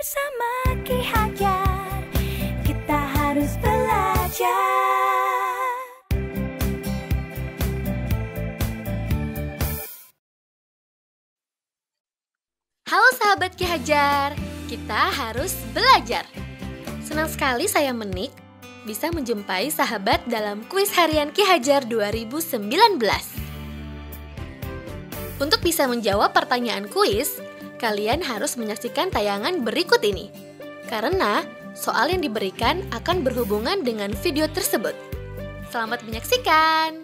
Bersama Ki Hajar, kita harus belajar. Halo sahabat Ki Hajar, kita harus belajar. Senang sekali saya Menik bisa menjumpai sahabat dalam kuis harian Ki Hajar 2019. Untuk bisa menjawab pertanyaan kuis, kalian harus menyaksikan tayangan berikut ini. Karena soal yang diberikan akan berhubungan dengan video tersebut. Selamat menyaksikan!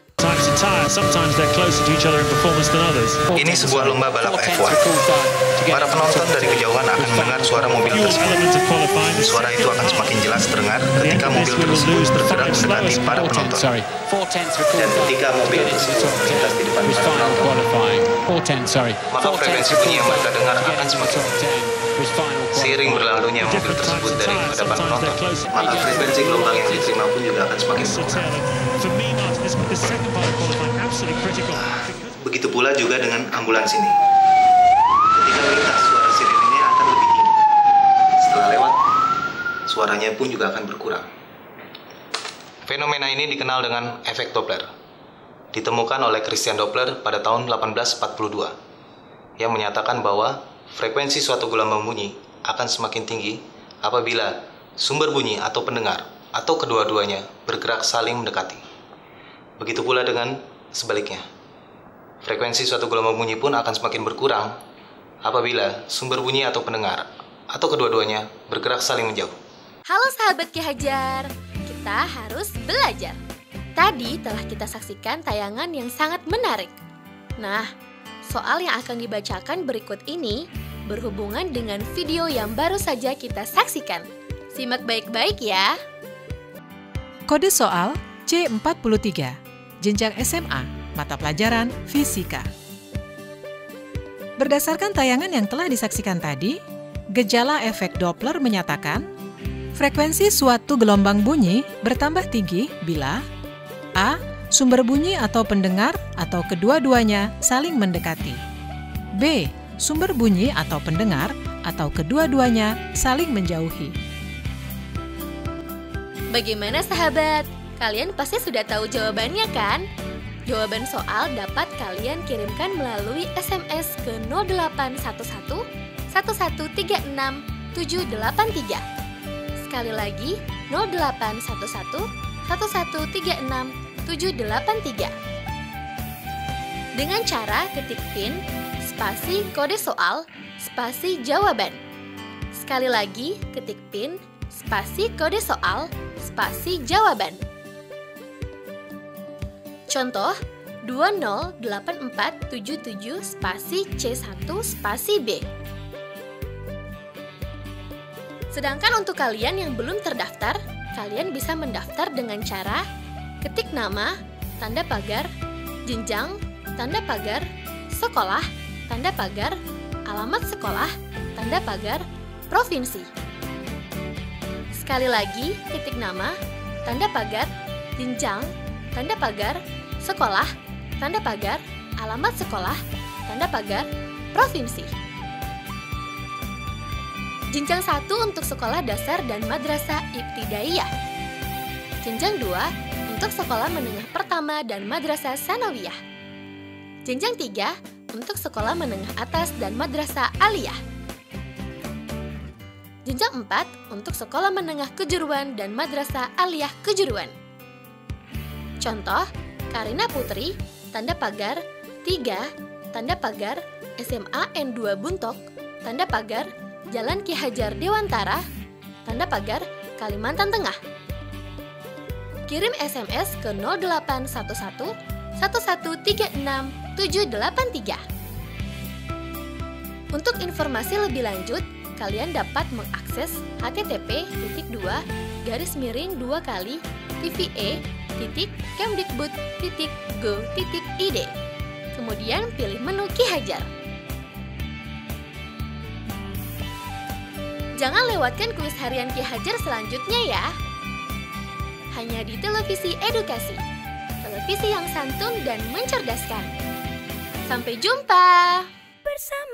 Ini sebuah lomba balap F1. Para penonton dari kejauhan akan mendengar suara mobil tersebut. Suara itu akan semakin jelas terdengar ketika mobil tersebut bergerak mendekati para penonton. Dan ketika mobil tersebut melintas di depan para penonton, maka frekuensi bunyi yang mereka dengar akan semakin tinggi. Seiring berlalunya mobil tersebut dari hadapan penonton, maka frekuensi gelombang yang diterima pun juga akan semakin berkurang. Begitu pula juga dengan ambulans ini. Ketika melintas, suara sirenenya akan lebih tinggi. Setelah lewat, suaranya pun juga akan berkurang. Fenomena ini dikenal dengan efek Doppler. Ditemukan oleh Christian Doppler pada tahun 1842, yang menyatakan bahwa frekuensi suatu gelombang bunyi akan semakin tinggi apabila sumber bunyi atau pendengar atau kedua-duanya bergerak saling mendekati. Begitu pula dengan sebaliknya. Frekuensi suatu gelombang bunyi pun akan semakin berkurang apabila sumber bunyi atau pendengar atau kedua-duanya bergerak saling menjauh. Halo sahabat Ki Hajar, kita harus belajar. Tadi telah kita saksikan tayangan yang sangat menarik. Nah, soal yang akan dibacakan berikut ini berhubungan dengan video yang baru saja kita saksikan. Simak baik-baik ya. Kode soal C43, jenjang SMA, mata pelajaran Fisika. Berdasarkan tayangan yang telah disaksikan tadi, gejala efek Doppler menyatakan frekuensi suatu gelombang bunyi bertambah tinggi bila A. Sumber bunyi atau pendengar atau kedua-duanya saling mendekati. B. Sumber bunyi atau pendengar atau kedua-duanya saling menjauhi. Bagaimana sahabat? Kalian pasti sudah tahu jawabannya kan? Jawaban soal dapat kalian kirimkan melalui SMS ke 0811 1136 783. Sekali lagi 0811 1136 783. Dengan cara ketik PIN, spasi kode soal, spasi jawaban. Sekali lagi ketik PIN, spasi kode soal, spasi jawaban. Contoh 208477 spasi C1 spasi B. Sedangkan untuk kalian yang belum terdaftar, kalian bisa mendaftar dengan cara ketik nama, tanda pagar, jenjang, tanda pagar, sekolah, tanda pagar, alamat sekolah, tanda pagar, provinsi. Sekali lagi, ketik nama, tanda pagar, jenjang, tanda pagar, sekolah, tanda pagar, alamat sekolah, tanda pagar, provinsi. Jenjang 1 untuk sekolah dasar dan madrasah ibtidaiyah. Jenjang 2 untuk sekolah menengah pertama dan madrasah sanawiyah. Jenjang 3 untuk sekolah menengah atas dan madrasah aliyah. Jenjang 4 untuk sekolah menengah kejuruan dan madrasah aliyah kejuruan. Contoh, Karina Putri, tanda pagar 3, tanda pagar SMA N2 Buntok, tanda pagar Jalan Ki Hajar Dewantara, tanda pagar Kalimantan Tengah. Kirim SMS ke 0811 1136 783. Untuk informasi lebih lanjut, kalian dapat mengakses http://tve.kemdikbud.go.id. Kemudian pilih menu Ki Hajar. Jangan lewatkan kuis harian Ki Hajar selanjutnya ya. Hanya di Televisi Edukasi, televisi yang santun dan mencerdaskan. Sampai jumpa! Bersama